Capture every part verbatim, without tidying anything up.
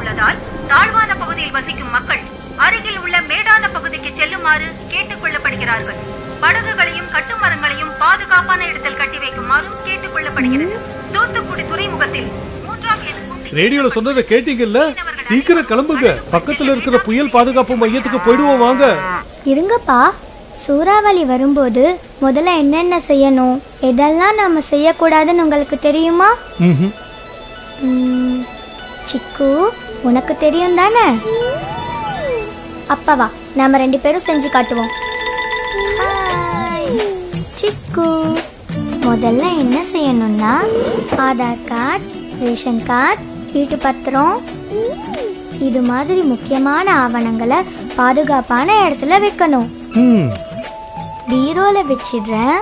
உள்ளதால் தாழ்வான பகுதியில் வசிக்கும் மக்கள் அருகில் உள்ள மேடான பகுதிக்கு செல்லுமாறு கேட்டுக் கொள்ளப்படுகிறார்கள். படகுகளையும் கட்டுமரங்களையும் பாதுகாப்பான இடத்தில் கட்டி வைக்குமாறும் கேட்டுக் கொள்ளப்படுகிறது. தூத்துக்குடி துறைமுகத்தில் ரேடியோல சொன்னதை கேட்டீங்கல்ல? சீக்கிரம் கிளம்புங்க, பக்கத்துல இருக்கிற புயல் பாதுகாப்பு மையத்துக்கு போயிடுவோம் வாங்க. இருங்கப்பா, சூறாவளி வரும்போது முதல்ல என்னென்ன செய்யணும், எதெல்லாம் நாம செய்யக்கூடாதுன்னு உங்களுக்கு தெரியுமா? சிக்கு, உனக்கு தெரியும் தானே? அப்பவா நாம ரெண்டு பேரும் செஞ்சு காட்டுவோம். சிக்கு, முதல்ல என்ன செய்யணும்னா ஆதார் கார்டு, ரேஷன் கார்டு, வீட்டு பத்திரம், இது மாதிரி முக்கியமான ஆவணங்களை பாதுகாப்பான இடத்துல வைக்கணும். பீரோல வச்சிடுறேன்.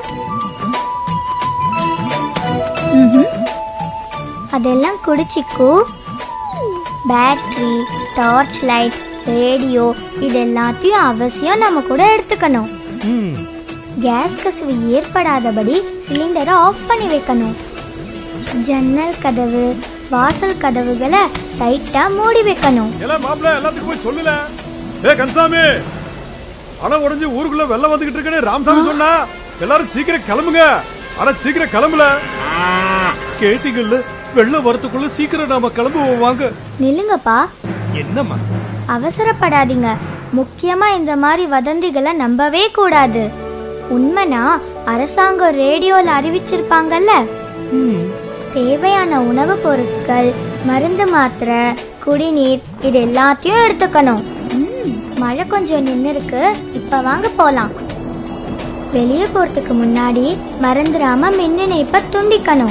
அதெல்லாம் குடிச்சிக்கு. பேட்டரி, டார்ச் லைட், ரேடியோ இது எல்லாத்தையும் அவசியம் நம்ம கூட எடுத்துக்கணும். கேஸ் கசிவு ஏற்படாதபடி சிலிண்டரை ஆஃப் பண்ணி வைக்கணும். ஜன்னல் கதவு, வாசல் கதவுகளை டைட்டா மூடி வைக்கணும். எல்லாம் மாப்ள எல்லாத்துக்கும் போய் சொல்லல. ஏ கன்சாமி, அட உடைஞ்சு ஊருக்குள்ள வெள்ளம் வந்துகிட்டு இருக்கனே ராமசாமி சொன்னா. எல்லாரும் சீக்கிரம் கிளம்புங்க. அட சீக்கிரம் கிளம்பல. கேட்டிங்கல்ல, வெள்ளம் வரதுக்குள்ள சீக்கிரம் நாம கிளம்புவோம் வாங்க. நில்லுங்கப்பா. என்னம்மா? அவசரப்படாதீங்க. முக்கியமா இந்த மாதிரி வதந்திகளை நம்பவே கூடாது. உண்மைனா அரசாங்கம் ரேடியோல அறிவிச்சிருப்பாங்கல்ல. தேவையான உணவு பொருட்கள், மருந்து, மாத்திரை, குடிநீர் இது எல்லாத்தையும் எடுத்துக்கணும். மழை கொஞ்சம் நின்று இருக்கு, இப்ப வாங்க போலாம். வெளியே போறதுக்கு முன்னாடி மறந்துடாம மின் இணைப்பை துண்டிக்கணும்.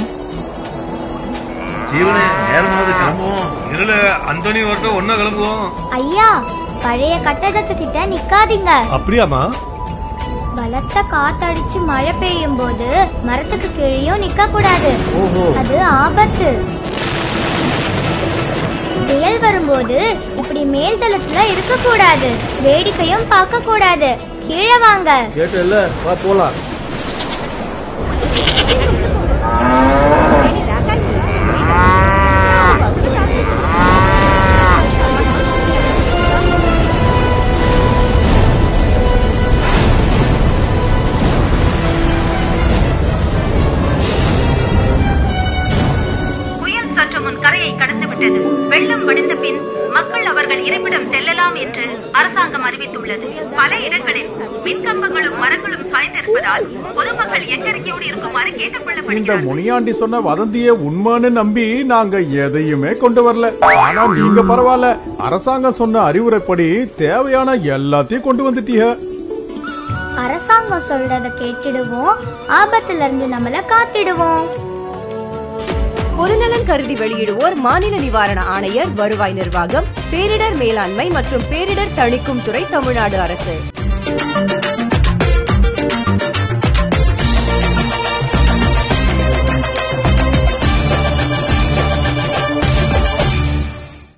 ஐயா, பழைய கட்டடத்துக்கிட்ட நிக்காதீங்க. அப்படியாமா? பலத்த காத்தடிச்சு மழை பெய்யும் போது மரத்துக்கு கீழேயும் நிக்க கூடாது, அது ஆபத்து. புயல் வரும்போது இப்படி மேல் தளத்துல இருக்க கூடாது, வேடிக்கையும் பார்க்க கூடாது. கீழே வாங்க. கேட்டல, வா போலாம். வெள்ளம் வடிந்த பின் மக்கள் அவர்கள் இருப்பிடம் செல்லலாம் என்று அரசாங்கம் அறிவித்துள்ளது. பல இடங்களில் மின்கம்பங்களும் மரங்களும் சாய்ந்திருப்பதால் பொதுமக்கள் எச்சரிக்கையோடு இருக்குமாறு கேட்டுக்கொள்ளப்படுகிறது. இந்த முனியாண்டி சொன்ன வதந்தியை உண்மைன்னு நம்பி நாங்க எதையுமே கொண்டு வரல. ஆனா நீங்க பரவாயில்ல, அரசாங்கம் சொன்ன அறிவுரைப்படி தேவையான எல்லாத்தையும் கொண்டு வந்துட்டீங்க. அரசாங்கம் சொல்றத கேட்டுடுவோம், ஆபத்துல இருந்து நம்மள காத்திடுவோம். பொதுநலன் கருதி வெளியிடுவோர் மாநில நிவாரண ஆணையர், வருவாய் நிர்வாகம், பேரிடர் மேலாண்மை மற்றும் பேரிடர் தணிக்கும் துறை, தமிழ்நாடு அரசு.